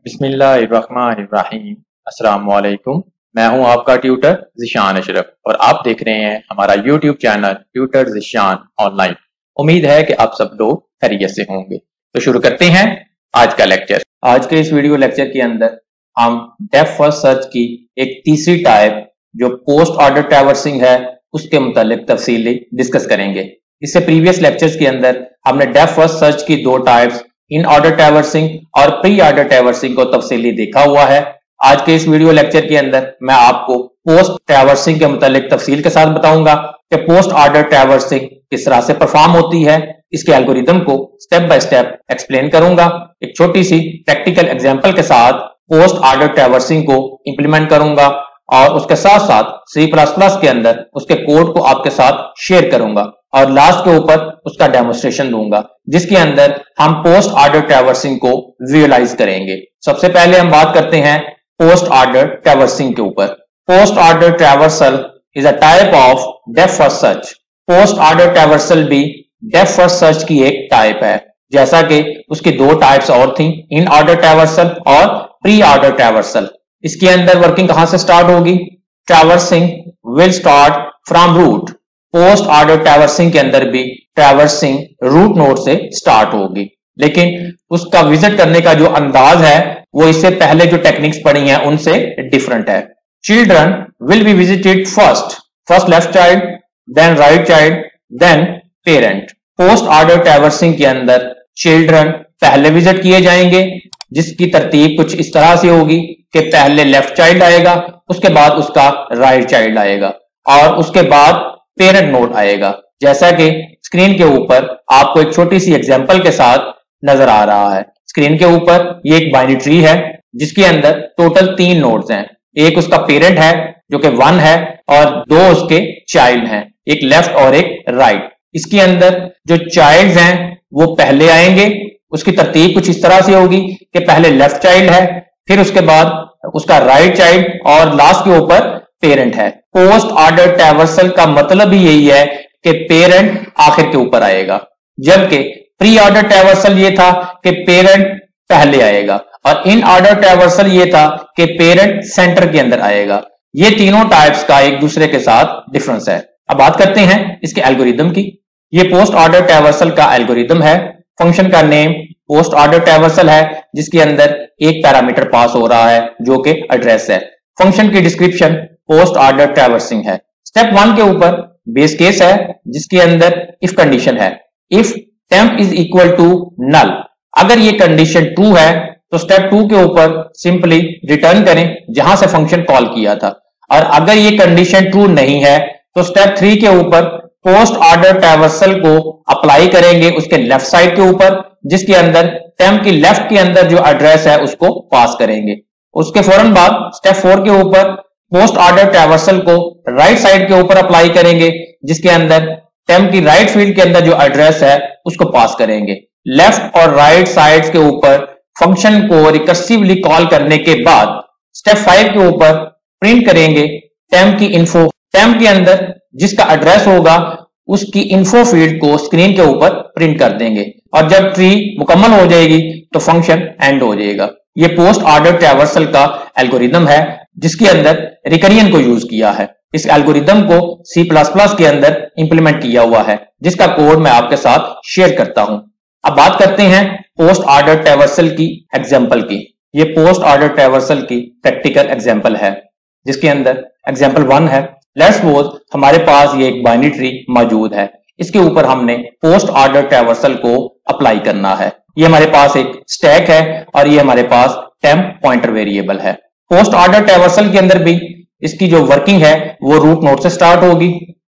बिस्मिल्लाहिर्रहमानिर्रहीम। अस्सलाम वालेकुम। मैं हूं आपका ट्यूटर ज़िशान अशरफ और आप देख रहे हैं हमारा YouTube channel tutor Zeeshan online. उम्मीद है कि आप सब लोग खैरियत से होंगे। तो शुरू करते हैं आज का लेक्चर। आज के इस वीडियो लेक्चर के अंदर हम डेप्थ फर्स्ट सर्च की एक तीसरी टाइप जो पोस्ट ऑर्डर ट्रैवर्सिंग है उसके मुतालिक तफसीली डिस्कस करेंगे। इससे प्रीवियस लेक्चर्स के अंदर हमने डेप्थ फर्स्ट सर्च की दो टाइप्स इन ऑर्डर ट्रैवर्सिंग और प्री ऑर्डर ट्रैवर्सिंग को तफसीली देखा हुआ है। आज के इस वीडियो लेक्चर के अंदर मैं आपको पोस्ट ट्रैवर्सिंग के मुतालिक तफसील के साथ बताऊंगा कि पोस्ट ऑर्डर ट्रैवर्सिंग किस तरह से परफॉर्म होती है। इसके एल्गोरिदम को स्टेप बाय स्टेप एक्सप्लेन करूंगा। एक छोटी सी प्रैक्टिकल एग्जांपल के साथ पोस्ट ऑर्डर ट्रैवर्सिंग को इंप्लीमेंट करूंगा और उसके साथ साथ C++ के अंदर उसके कोड को आपके साथ शेयर करूंगा और लास्ट के ऊपर उसका डेमोन्स्ट्रेशन दूंगा जिसके अंदर हम पोस्ट ऑर्डर ट्रैवर्सिंग को विजुअलाइज करेंगे। सबसे पहले हम बात करते हैं पोस्ट ऑर्डर ट्रैवर्सिंग के ऊपर। Post order traversal is a type of depth first search. Post order traversal भी डेप्थ फर्स्ट सर्च की एक टाइप है, जैसा कि उसकी दो टाइप्स और थी, इन ऑर्डर ट्रैवर्सल और प्री ऑर्डर ट्रैवर्सल। इसके अंदर वर्किंग कहां से स्टार्ट होगी? Traversing will start from root. Post order traversing के अंदर भी ट्रैवर्सिंग रूट नोड से स्टार्ट होगी, लेकिन उसका विजिट करने का जो अंदाज है वो इससे पहले जो टेक्निक्स पढ़ी हैं उनसे डिफरेंट है। Children will be visited first left child, then right child, then parent. Post order traversing के अंदर चिल्ड्रन पहले विजिट किए जाएंगे, जिसकी तरतीब कुछ इस तरह से होगी कि पहले लेफ्ट चाइल्ड आएगा, उसके बाद उसका राइट चाइल्ड आएगा और उसके बाद पेरेंट नोड आएगा, जैसा कि स्क्रीन के ऊपर आपको एक छोटी सी एग्जांपल के साथ नजर आ रहा है। स्क्रीन के ऊपर ये एक बाइनरी ट्री है जिसके अंदर टोटल 3 नोड्स हैं। एक उसका पेरेंट है जो कि 1 है और 2 उसके चाइल्ड हैं, एक लेफ्ट और एक राइट। इसके अंदर जो चाइल्ड्स हैं वो पहले आएंगे, उसकी तरतीब कुछ इस तरह से होगी कि पहले लेफ्ट चाइल्ड है, फिर उसके बाद उसका राइट चाइल्ड और लास्ट के ऊपर पेरेंट है। पोस्ट ऑर्डर ट्रैवर्सल का मतलब ही यही है कि पेरेंट आखिर के ऊपर आएगा, जबकि प्री ऑर्डर ट्रैवर्सल ये था कि पेरेंट पहले आएगा और इन ऑर्डर ट्रैवर्सल ये था कि पेरेंट सेंटर के अंदर आएगा। ये तीनों टाइप्स का एक दूसरे के साथ डिफरेंस है। अब बात करते हैं इसके एल्गोरिदम की। ये पोस्ट ऑर्डर ट्रैवर्सल का एल्गोरिदम है। फंक्शन का नेम पोस्ट ऑर्डर ट्रैवर्सल है, जिसके अंदर एक पैरामीटर पास हो रहा है जो कि एड्रेस है। फंक्शन की डिस्क्रिप्शन पोस्ट ऑर्डर ट्रैवर्सिंग है। स्टेप 1 के ऊपर बेस केस है जिसके अंदर इफ कंडीशन है। If temp is equal to null, अगर ये कंडीशन ट्रू है तो स्टेप 2 के ऊपर सिंपली रिटर्न करें जहां से फंक्शन कॉल किया था, और अगर ये कंडीशन ट्रू नहीं है तो स्टेप 3 के ऊपर पोस्ट ऑर्डर ट्रैवर्सल को अप्लाई करेंगे उसके लेफ्ट साइड के ऊपर, जिसके अंदर टेम्प की लेफ्ट के अंदर जो एड्रेस है उसको पास करेंगे। उसके फौरन बाद स्टेप 4 के ऊपर पोस्ट ऑर्डर ट्रैवर्सल को राइट साइड के ऊपर अप्लाई करेंगे, जिसके अंदर टेम्प की राइट फील्ड के अंदर जो एड्रेस है उसको पास करेंगे। लेफ्ट और राइट साइड्स के ऊपर फंक्शन को रिकर्सिवली कॉल करने के बाद स्टेप 5 के ऊपर प्रिंट करेंगे टेम्प की इन्फो। टेम्प के अंदर जिसका एड्रेस होगा उसकी इन्फो फील्ड को स्क्रीन के ऊपर प्रिंट कर देंगे और जब ट्री मुकम्मल हो जाएगी तो फंक्शन एंड हो जाएगा। ये पोस्ट ऑर्डर ट्रैवर्सल का एल्गोरिदम है जिसके अंदर रिकरियन को यूज किया है। इस एल्गोरिदम को C++ के अंदर इंप्लीमेंट किया हुआ है, जिसका कोड मैं आपके साथ शेयर करता हूं। अब बात करते हैं पोस्ट ऑर्डर ट्रैवर्सल की एग्जांपल की। ये पोस्ट ऑर्डर ट्रैवर्सल की प्रैक्टिकल एग्जांपल है, जिसके अंदर एग्जांपल 1 है। लेट्स सपोज हमारे पास ये एक बाइनरी ट्री मौजूद है, इसके ऊपर हमने पोस्ट ऑर्डर ट्रैवर्सल को अप्लाई करना है। ये हमारे पास एक स्टैक है और ये हमारे पास टेम्प पॉइंटर वेरिएबल है। पोस्ट ऑर्डर ट्रैवर्सल के अंदर भी इसकी जो वर्किंग है वो रूट नोड से स्टार्ट होगी।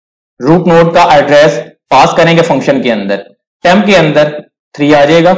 रूट नोड का एड्रेस पास करेंगे फंक्शन के अंदर। टेम्प के अंदर 3 आ जाएगा।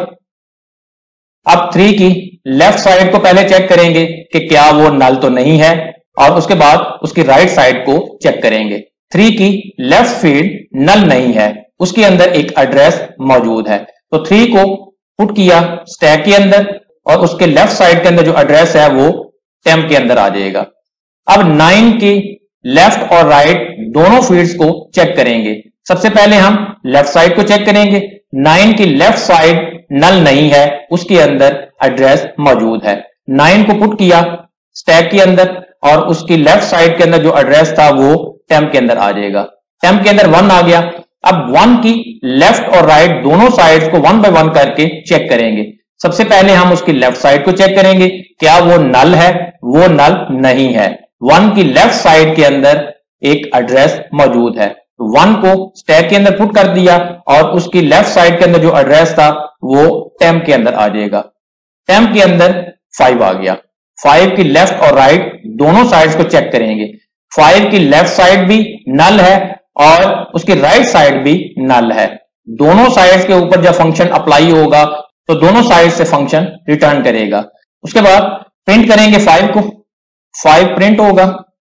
अब 3 की लेफ्ट साइड को पहले चेक करेंगे कि क्या वो नल तो नहीं है, और उसके बाद उसकी राइट साइड को चेक करेंगे। 3 की लेफ्ट फील्ड नल नहीं है, उसके अंदर एक एड्रेस मौजूद है, तो 3 को पुट किया स्टैक के अंदर और उसके लेफ्ट साइड के अंदर जो एड्रेस है वो टेम्प के अंदर आ जाएगा। अब 9 की लेफ्ट और राइट दोनों फील्ड्स को चेक करेंगे। सबसे पहले हम लेफ्ट साइड को चेक करेंगे। 9 की लेफ्ट साइड नल नहीं है, उसके अंदर एड्रेस मौजूद है। 9 को पुट किया स्टैक के अंदर और उसकी लेफ्ट साइड के अंदर जो एड्रेस था वो टेम्प के अंदर आ जाएगा। टेम्प के अंदर 1 आ गया। अब 1 की लेफ्ट और राइट दोनों साइड्स को 1 बाय 1 करके चेक करेंगे। सबसे पहले हम उसकी लेफ्ट साइड को चेक करेंगे, क्या वो नल है? वो नल नहीं है। 1 की लेफ्ट साइड के अंदर एक एड्रेस मौजूद है। 1 को स्टैक के अंदर पुट कर दिया और उसकी लेफ्ट साइड के अंदर जो एड्रेस था वो टेम्प के अंदर आ जाएगा। टेम्प के अंदर 5 आ गया। 5 की लेफ्ट और राइट दोनों साइड्स को चेक करेंगे। 5 की लेफ्ट साइड भी नल है और उसकी राइट साइड भी नल है। दोनों साइड्स के ऊपर जब फंक्शन अप्लाई होगा तो दोनों साइड से फंक्शन रिटर्न करेगा। उसके बाद प्रिंट करेंगे 5 को, 5 प्रिंट होगा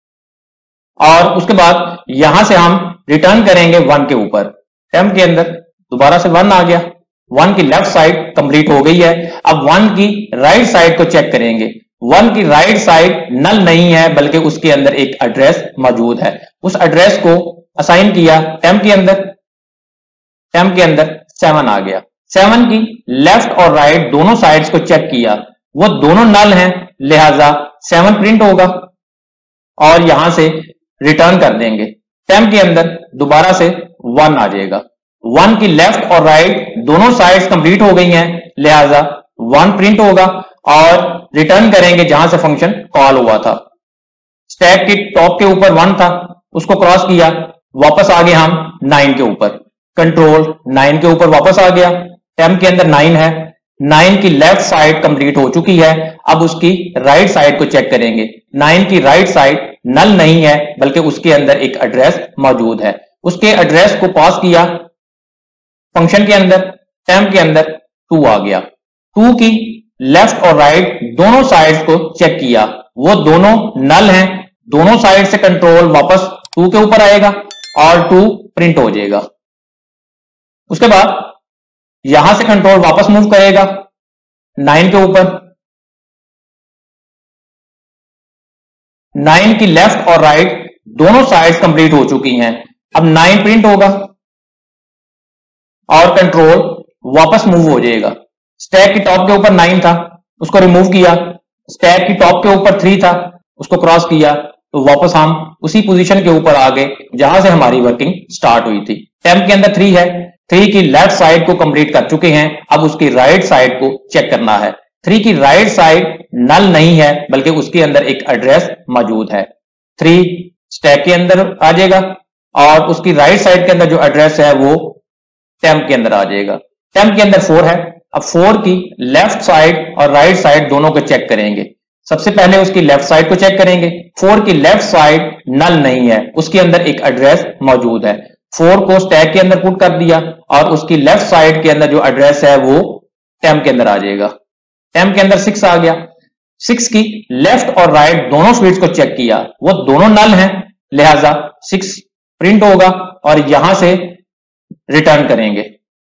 और उसके बाद यहां से हम रिटर्न करेंगे 1 के ऊपर। टेम्प के अंदर दोबारा से 1 आ गया। 1 की लेफ्ट साइड कंप्लीट हो गई है। अब 1 की राइट साइड को चेक करेंगे। 1 की राइट साइड नल नहीं है बल्कि उसके अंदर एक एड्रेस मौजूद है। उस एड्रेस को असाइन किया टेम्प के अंदर। टेम्प के अंदर 7 आ गया। 7 की लेफ्ट और राइट दोनों साइड्स को चेक किया, वो दोनों नल हैं, लिहाजा 7 प्रिंट होगा और यहां से रिटर्न कर देंगे। टेम्प के अंदर दोबारा से 1 आ जाएगा। 1 की लेफ्ट और राइट दोनों साइड्स कंप्लीट हो गई हैं, लिहाजा 1 प्रिंट होगा और रिटर्न करेंगे जहां से फंक्शन कॉल हुआ था। स्टैक के टॉप के ऊपर 1 था, उसको क्रॉस किया, वापस आ गए हम 9 के ऊपर। कंट्रोल 9 के ऊपर वापस आ गया। टेम्प के अंदर 9 है। 9 की लेफ्ट साइड कंप्लीट हो चुकी है। अब उसकी राइट साइड को चेक करेंगे। 9 की राइट साइड नल नहीं है बल्कि उसके अंदर एक एड्रेस मौजूद है। उसके एड्रेस को पास किया फंक्शन के अंदर। टेम्प के अंदर 2 आ गया। 2 की लेफ्ट और राइट दोनों साइड्स को चेक किया, वो दोनों नल हैं। दोनों साइड से कंट्रोल वापस 2 के ऊपर आएगा और 2 प्रिंट हो जाएगा। उसके बाद यहां से कंट्रोल वापस मूव करेगा 9 के ऊपर। 9 की लेफ्ट और राइट दोनों साइड्स कंप्लीट हो चुकी हैं। अब 9 प्रिंट होगा और कंट्रोल वापस मूव हो जाएगा। स्टैक की टॉप के ऊपर 9 था, उसको रिमूव किया। स्टैक की टॉप के ऊपर 3 था, उसको क्रॉस किया तो वापस हम उसी पोजीशन के ऊपर आ गए जहां से हमारी वर्किंग स्टार्ट हुई थी। टेम्प के अंदर 3 है। 3 की लेफ्ट साइड को कंप्लीट कर चुके हैं। अब उसकी राइट साइड को चेक करना है। 3 की राइट साइड नल नहीं है बल्कि उसके अंदर एक एड्रेस मौजूद है। 3 स्टैक के अंदर आ जाएगा और उसकी राइट साइड के अंदर जो एड्रेस है वो टेम्प के अंदर आ जाएगा। टेम्प के अंदर 4 है। अब 4 की लेफ्ट साइड और राइट साइड दोनों को चेक करेंगे। सबसे पहले उसकी लेफ्ट साइड को चेक करेंगे। 4 की लेफ्ट साइड नल नहीं है, उसके अंदर एक एड्रेस मौजूद है। 4 को स्टैक के अंदर पुट कर दिया और उसकी लेफ्ट साइड के अंदर जो एड्रेस है वो टेम्प के अंदर आ जाएगा। टेम्प के अंदर 6 आ गया। 6 की लेफ्ट और राइट दोनों फील्ड्स को चेक किया, वो दोनों नल हैं, लिहाजा 6 प्रिंट होगा और यहां से रिटर्न करेंगे।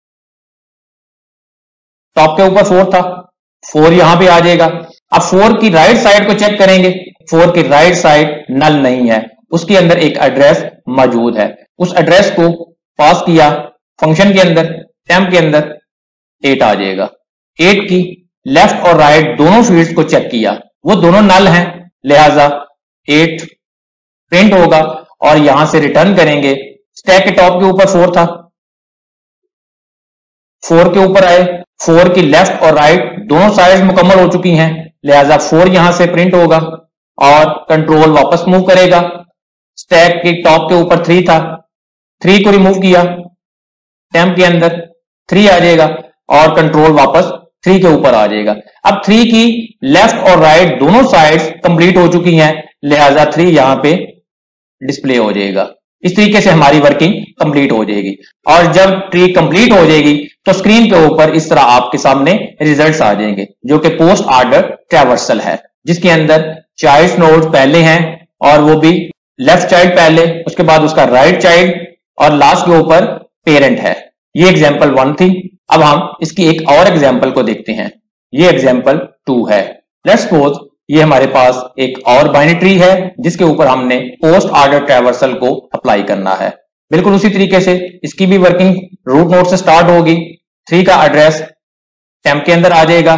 टॉप के ऊपर 4 था, 4 यहां पे आ जाएगा। अब 4 की राइट साइड को चेक करेंगे। 4 की राइट साइड नल नहीं है, उसके अंदर एक एड्रेस मौजूद है। उस एड्रेस को पास किया फंक्शन के अंदर। टेम्प के अंदर 8 आ जाएगा। 8 की लेफ्ट और राइट दोनों फील्ड्स को चेक किया, वो दोनों नल हैं, लिहाजा 8 प्रिंट होगा और यहां से रिटर्न करेंगे। स्टैक के टॉप के ऊपर 4 था, 4 के ऊपर आए। 4 की लेफ्ट और राइट दोनों साइड्स मुकम्मल हो चुकी हैं, लिहाजा 4 यहां से प्रिंट होगा और कंट्रोल वापस मूव करेगा। स्टैक के टॉप के ऊपर 3 था, 3 को रिमूव किया। टेम्प के अंदर 3 आ जाएगा और कंट्रोल वापस 3 के ऊपर आ जाएगा। अब 3 की लेफ्ट और राइट दोनों साइड्स कंप्लीट हो चुकी हैं, लिहाजा 3 यहां पे डिस्प्ले हो जाएगा। इस तरीके से हमारी वर्किंग कंप्लीट हो जाएगी और जब ट्री कंप्लीट हो जाएगी तो स्क्रीन के ऊपर इस तरह आपके सामने रिजल्ट्स आ जाएंगे, जो कि पोस्ट ऑर्डर ट्रैवर्सल है, जिसके अंदर चाइल्ड नोड्स पहले हैं और वो भी लेफ्ट चाइल्ड पहले, उसके बाद उसका राइट चाइल्ड और लास्ट के ऊपर पेरेंट है। ये एग्जांपल 1 थी। अब हम इसकी एक और एग्जांपल को देखते हैं। ये एग्जांपल 2 है। लेट्स सपोज ये हमारे पास एक और बाइनरी ट्री है जिसके ऊपर हमने पोस्ट ऑर्डर ट्रैवर्सल को अप्लाई करना है। बिल्कुल उसी तरीके से इसकी भी वर्किंग रूट नोड से स्टार्ट होगी। 3 का एड्रेस टेम्प के अंदर आ जाएगा।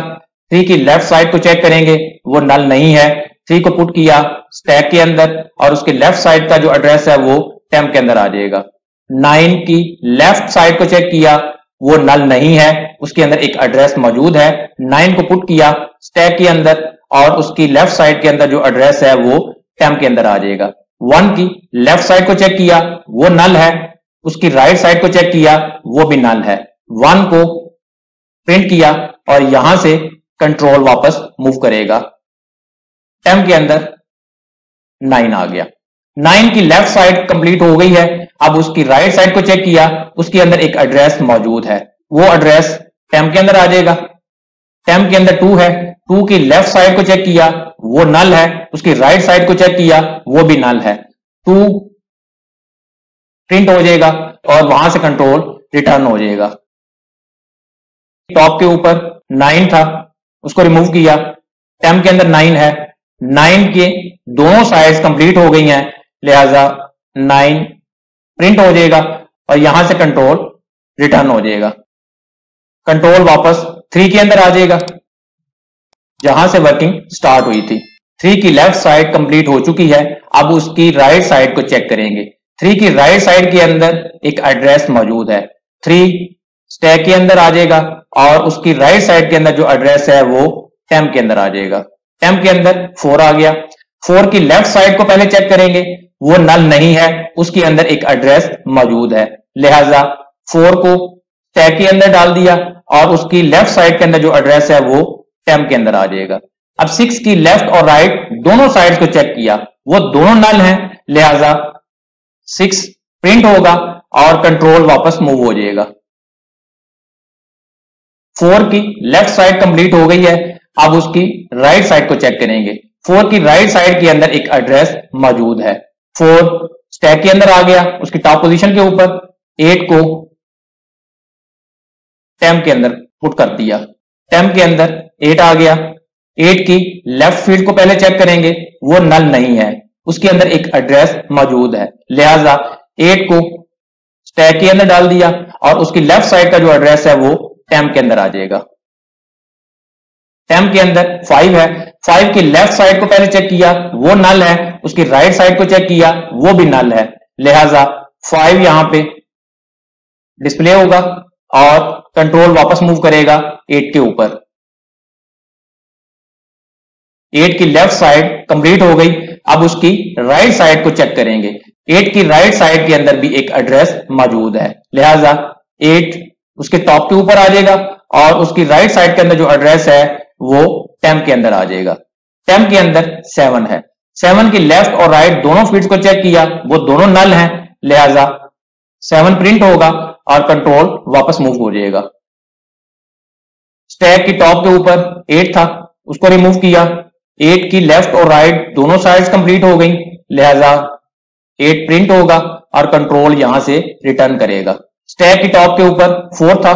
3 की लेफ्ट साइड को चेक करेंगे, वो नल नहीं है। 3 को पुट किया स्टैक के अंदर और उसके लेफ्ट साइड का जो एड्रेस है वो टेम्प के अंदर आ जाएगा। 9 की लेफ्ट साइड को चेक किया, वो नल नहीं है, उसके अंदर एक एड्रेस मौजूद है। 9 को पुट किया स्टैक के अंदर और उसकी लेफ्ट साइड के अंदर जो एड्रेस है वो टेम्प के अंदर आ जाएगा। 1 की लेफ्ट साइड को चेक किया, वो नल है, उसकी राइट साइड को चेक किया, वो भी नल है। 1 को प्रिंट किया और यहां से कंट्रोल वापस मूव करेगा। टेम्प के अंदर 9 आ गया। 9 की लेफ्ट साइड कंप्लीट हो गई है। अब उसकी राइट साइड को चेक किया, उसके अंदर एक एड्रेस मौजूद है, वो एड्रेस टेम्प के अंदर आ जाएगा। टेम्प के अंदर 2 है, 2 की लेफ्ट साइड को चेक किया, वो नल है, उसकी राइट साइड को चेक किया, वो भी नल है। 2 प्रिंट हो जाएगा और वहां से कंट्रोल रिटर्न हो जाएगा। टॉप के ऊपर 9 था, उसको रिमूव किया, टेम्प के अंदर 9 है। 9 के दोनों साइड्स कंप्लीट हो गई हैं, लिहाजा 9 प्रिंट हो जाएगा और यहां से कंट्रोल रिटर्न हो जाएगा। कंट्रोल वापस 3 के अंदर आ जाएगा जहां से वर्किंग स्टार्ट हुई थी। 3 की लेफ्ट साइड कंप्लीट हो चुकी है। अब उसकी राइट साइड को चेक करेंगे। 3 की राइट साइड के अंदर एक एड्रेस मौजूद है। 3 स्टैक के अंदर आ जाएगा और उसकी राइट साइड के अंदर जो एड्रेस है वो टेम्प के अंदर आ जाएगा। टेम्प के अंदर 4 आ गया। 4 की लेफ्ट साइड को पहले चेक करेंगे, वो नल नहीं है, उसके अंदर एक एड्रेस मौजूद है, लिहाजा 4 को स्टैक के अंदर डाल दिया और उसकी लेफ्ट साइड के अंदर जो एड्रेस है वो टेम्प के अंदर आ जाएगा। अब 6 की लेफ्ट और राइट दोनों साइड्स को चेक किया, वो दोनों नल हैं, लिहाजा 6 प्रिंट होगा और कंट्रोल वापस मूव हो जाएगा। 4 की लेफ्ट साइड कंप्लीट हो गई है। अब उसकी राइट साइड को चेक करेंगे। 4 की राइट साइड के अंदर एक एड्रेस मौजूद है। 4 स्टैक के अंदर आ गया, उसकी टॉप पोजीशन के ऊपर। 8 को टेम्प के अंदर पुट कर दिया। टेम्प के अंदर 8 आ गया। 8 की लेफ्ट फील्ड को पहले चेक करेंगे, वो नल नहीं है, उसके अंदर एक एड्रेस मौजूद है, लिहाजा 8 को स्टैक के अंदर डाल दिया और उसकी लेफ्ट साइड का जो एड्रेस है वो टेम्प के अंदर आ जाएगा। टेम्प के अंदर 5 है। 5 की लेफ्ट साइड को पहले चेक किया, वो नल है, उसकी राइट साइड को चेक किया, वो भी नल है, लिहाजा 5 यहां पे डिस्प्ले होगा और कंट्रोल वापस मूव करेगा 8 के ऊपर। 8 की लेफ्ट साइड कंप्लीट हो गई। अब उसकी राइट साइड को चेक करेंगे। 8 की राइट साइड के अंदर भी एक एड्रेस मौजूद है, लिहाजा 8 उसके टॉप के ऊपर आ जाएगा और उसकी राइट साइड के अंदर जो एड्रेस है वो टेम्प के अंदर आ जाएगा। टेम्प के अंदर 7 है। 7 की लेफ्ट और राइट दोनों फील्ड्स को चेक किया, वो दोनों नल हैं, लिहाजा 7 प्रिंट होगा और कंट्रोल वापस मूव हो जाएगा। स्टैक की टॉप के ऊपर 8 था, उसको रिमूव किया। 8 की लेफ्ट और राइट दोनों साइड्स कंप्लीट हो गई, लिहाजा 8 प्रिंट होगा और कंट्रोल यहां से रिटर्न करेगा। स्टैक की टॉप के ऊपर 4 था,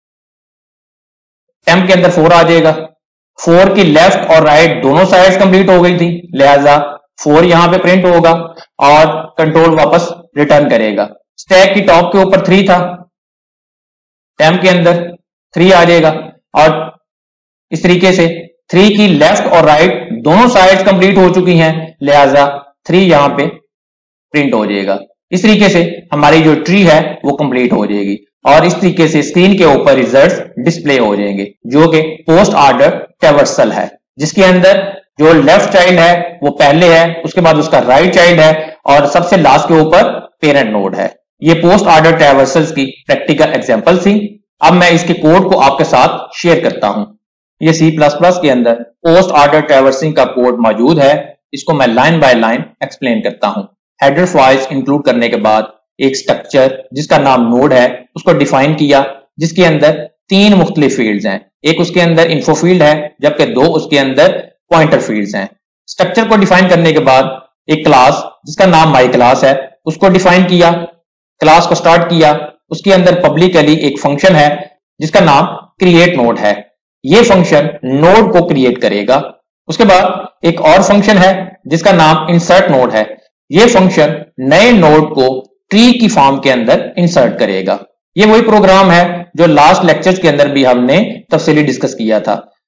टेम्प के अंदर 4 आ जाएगा। 4 की लेफ्ट और राइट दोनों साइड्स कंप्लीट हो गई थी, लिहाजा 4 यहां पे प्रिंट होगा और कंट्रोल वापस रिटर्न करेगा। स्टैक की टॉप के ऊपर 3 था, टेम्प के अंदर 3 आ जाएगा और इस तरीके से 3 की लेफ्ट और राइट दोनों साइड्स कंप्लीट हो चुकी हैं, लिहाजा 3 यहां पे प्रिंट हो जाएगा। इस तरीके से हमारी जो ट्री है वो कंप्लीट हो जाएगी और इस तरीके से स्क्रीन के ऊपर रिजल्ट्स डिस्प्ले हो जाएंगे, जो कि पोस्ट ऑर्डर ट्रैवर्सल है, जिसके अंदर जो लेफ्ट चाइल्ड है वो पहले है, उसके बाद उसका राइट चाइल्ड है और सबसे लास्ट के ऊपर पेरेंट नोड है। ये पोस्ट ऑर्डर ट्रैवर्सल्स की प्रैक्टिकल एग्जांपल थी। अब मैं इसके कोड को आपके साथ शेयर करता हूं। ये C++ के अंदर पोस्ट ऑर्डर ट्रैवर्सिंग का कोड मौजूद है, इसको मैं लाइन बाय लाइन एक्सप्लेन करता हूं। हेडर फाइल्स इंक्लूड करने के बाद एक स्ट्रक्चर जिसका नाम नोड है उसको डिफाइन किया, जिसके अंदर 3 मुख्तलिफ फील्ड्स हैं। एक उसके अंदर इन्फो फील्ड है, जबकि 2 उसके अंदर पॉइंटर फील्ड्स हैं। स्ट्रक्चर को डिफाइन करने के बाद एक क्लास जिसका नाम माई क्लास है उसको डिफाइन किया, क्लास को स्टार्ट किया। उसके अंदर पब्लिकली एक फंक्शन है जिसका नाम क्रिएट नोड है, ये फंक्शन नोड को क्रिएट करेगा। उसके बाद एक और फंक्शन है जिसका नाम इंसर्ट नोड है, ये फंक्शन नए नोड को ट्री की फॉर्म के अंदर इंसर्ट करेगा। ये वही प्रोग्राम है जो लास्ट लेक्चर्स के अंदर भी हमने तफसीली डिस्कस किया था।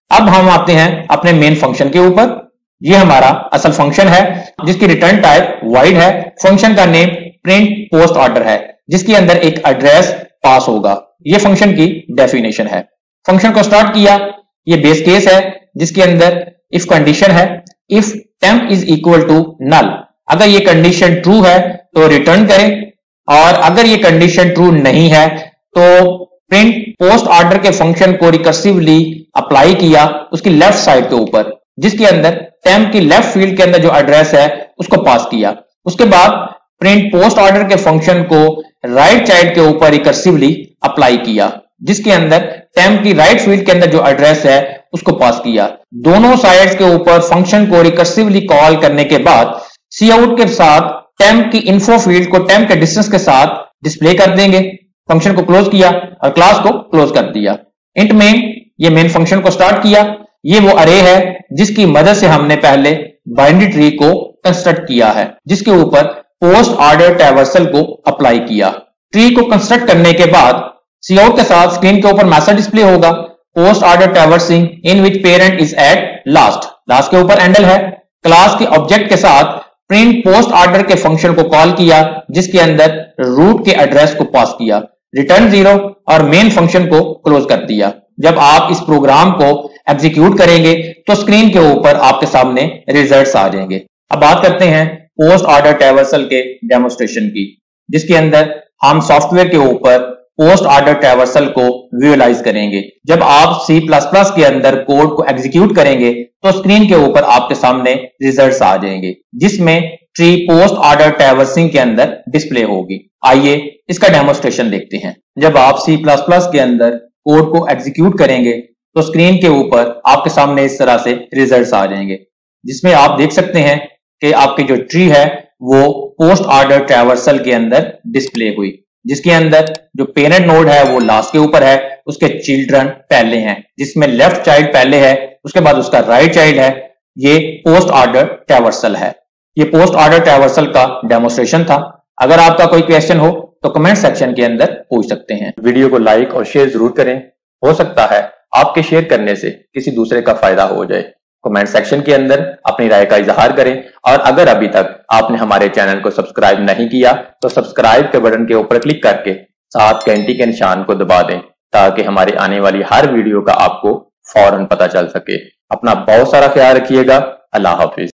अब हम आते हैं अपने मेन फंक्शन के ऊपर। ये हमारा असल फंक्शन है जिसकी रिटर्न टाइप वॉइड है। फंक्शन का नेम प्रिंट पोस्ट ऑर्डर है जिसके अंदर एक एड्रेस पास होगा। ये फंक्शन की डेफिनेशन है। फंक्शन को स्टार्ट किया, ये बेस केस है जिसके अंदर इफ कंडीशन है, if temp is equal to null. अगर ये कंडीशन ट्रू है तो रिटर्न करें, और अगर ये कंडीशन ट्रू नहीं है तो प्रिंट पोस्ट ऑर्डर के फंक्शन को रिकर्सिवली अप्लाई किया उसकी लेफ्ट साइड के ऊपर, जिसके अंदर टेम्प की लेफ्ट फील्ड के अंदर जो एड्रेस है उसको पास किया। उसके बाद प्रिंट पोस्ट ऑर्डर के फंक्शन को राइट चाइल्ड के ऊपर रिकर्सिवली अप्लाई किया, जिसके अंदर टेम्प की राइट फील्ड के अंदर जो एड्रेस है उसको पास किया। दोनों साइड्स के ऊपर फंक्शन को रिकर्सिवली कॉल करने के बाद सी आउट के साथ टेम्प की इन्फो फील्ड को टेम्प के डिस्टेंस के साथ डिस्प्ले कर देंगे। फंक्शन को क्लोज किया और क्लास को क्लोज कर दिया। इंट मेन, ये मेन फंक्शन को स्टार्ट किया। ये वो अरे है जिसकी मदद से हमने पहले बाइनरी ट्री को कंस्ट्रक्ट किया है, जिसके ऊपर पोस्ट ऑर्डर ट्रैवर्सल को अप्लाई किया। ट्री को कंस्ट्रक्ट करने के बाद सी आउट के साथ स्क्रीन के ऊपर मैसेज डिस्प्ले होगा, post order traversing in which parent is at last. Last के ऊपर एंडल है। क्लास के ऑब्जेक्ट के साथ प्रिंट पोस्ट ऑर्डर के फंक्शन को कॉल किया, जिसके अंदर रूट के एड्रेस को पास किया, रिटर्न 0 और मेन फंक्शन को क्लोज कर दिया। जब आप इस प्रोग्राम को एग्जीक्यूट करेंगे तो स्क्रीन के ऊपर आपके सामने रिजल्ट्स आ जाएंगे। अब बात करते हैं पोस्ट ऑर्डर ट्रैवर्सल के डेमोस्ट्रेशन की, जिसके अंदर हम सॉफ्टवेयर के ऊपर पोस्ट ऑर्डर ट्रैवर्सल को विजुअलाइज करेंगे। जब आप C++ के अंदर कोड को एग्जीक्यूट करेंगे तो स्क्रीन के ऊपर आपके सामने रिजल्ट्स आ जाएंगे, जिसमें ट्री पोस्ट ऑर्डर ट्रैवर्सिंग के अंदर डिस्प्ले होगी। आइए इसका डेमोस्ट्रेशन देखते हैं। जब आप C++ के अंदर कोड को एग्जीक्यूट करेंगे तो स्क्रीन के ऊपर आपके सामने इस तरह से रिजल्ट्स आ जाएंगे, जिसमें आप देख सकते हैं कि आपकी जो ट्री है वो पोस्ट ऑर्डर ट्रैवर्सल के अंदर डिस्प्ले हुई, जिसके अंदर जो पेरेंट नोड है वो लास्ट के ऊपर है, उसके चिल्ड्रन पहले हैं, जिसमें लेफ्ट चाइल्ड पहले है, उसके बाद उसका राइट चाइल्ड है। ये पोस्ट ऑर्डर ट्रैवर्सल है। ये पोस्ट ऑर्डर ट्रैवर्सल का डेमोस्ट्रेशन था। अगर आपका कोई क्वेश्चन हो तो कमेंट सेक्शन के अंदर पूछ सकते हैं। वीडियो को लाइक और शेयर जरूर करें, हो सकता है आपके शेयर करने से किसी दूसरे का फायदा हो जाए। कमेंट सेक्शन के अंदर अपनी राय का इजहार करें, और अगर अभी तक आपने हमारे चैनल को सब्सक्राइब नहीं किया तो सब्सक्राइब के बटन के ऊपर क्लिक करके साथ घंटी के निशान को दबा दें, ताकि हमारी आने वाली हर वीडियो का आपको फौरन पता चल सके। अपना बहुत सारा ख्याल रखिएगा। अल्लाह हाफिज।